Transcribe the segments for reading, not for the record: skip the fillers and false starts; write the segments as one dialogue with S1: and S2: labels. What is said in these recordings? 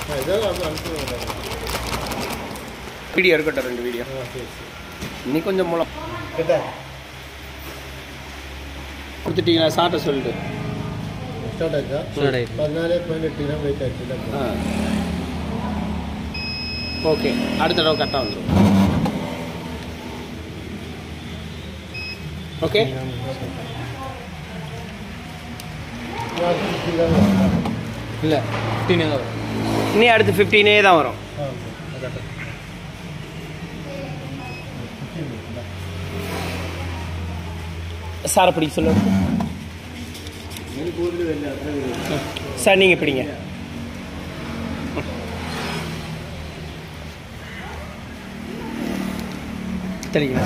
S1: video இருக்கட்டும் 2 video இன்னி கொஞ்சம் மூலம் கொடுத்துட்டீங்களா சாப்பிட்ட சொல்லிட்டு
S2: ஸ்டார்ட் ஆச்சா 14.8 வெயிட் ஆச்சு
S1: ஓகே அடுத்த தடவை கரெக்டாக வந்துடும் ஓகே
S2: இல்லை 15 தான் வரும்
S1: இன்னும் அடுத்து 15 தான் வரும் சாரை பிடிக்க சொல்லுங்க சார் நீங்கள் பிடிங்க சரிங்களா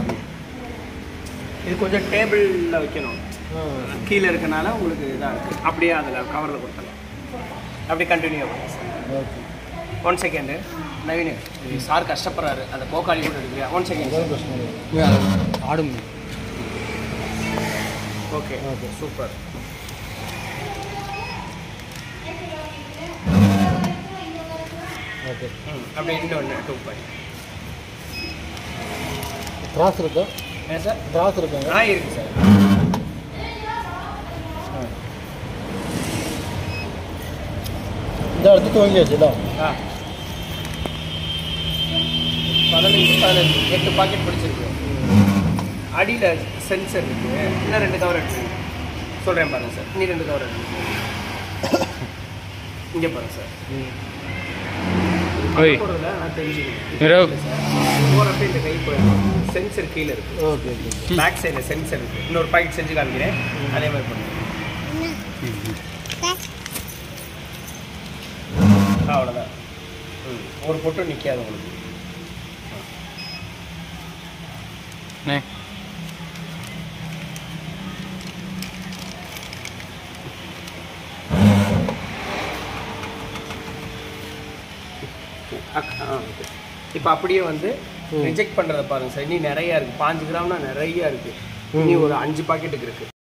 S1: இது கொஞ்சம் டேபிளில் வைக்கணும் கீழே இருக்கனால உங்களுக்கு இதாக இருக்குது அப்படியே அதில் கவரில் கொடுத்துடலாம் அப்படியே கண்டினியூ பண்ணுங்க சார் 1 செகண்டு நவீன் சார் கஷ்டப்படுறாரு அந்த போக்காளி கூட எடுக்கிறியா 1 செகண்ட்
S2: ஆடும்
S1: ஓகே ஓகே சூப்பர்
S2: ஓகே
S1: அப்படியே இன்னொன்று 2 பாயிண்ட்
S2: கிராஸ் இருக்கா
S1: ஏன் சார்
S2: கிராஸ் இருக்காங்க
S1: இருக்கு சார்
S2: இந்த இடத்து துவங்கியாச்சுல
S1: 15 8 பாக்கெட் பிடிச்சிருக்கு அடியில் சென்சர் இருக்குது இன்னும் 2 கவர் எடுத்து சொல்கிறேன் பாருங்க சார் இன்னும் 2 கவர் எடுத்து இங்கே பாருங்க சார் போடுறதுல நான் தெரிஞ்சுக்கிறேன் சார் போகிறப்ப இந்த கை போயிடும் சென்சர் கீழே இருக்குது
S2: ஓகே ஓகே
S1: பேக் சைடில் சென்சர் இருக்குது இன்னொரு பாக்கெட் செஞ்சு காமிக்கிறேன் அதே மாதிரி பண்ணுறேன் அவ்வளோதான் ஒரு பொட்டும் நிற்காது உங்களுக்கு இப்போ அப்படியே வந்து ரிஜெக்ட் பண்ணுறத பாருங்க சார் இனி நிறையா இருக்குது 5 கிராம்னா நிறையா இருக்குது இனி ஒரு 5 பாக்கெட்டுக்கு இருக்குது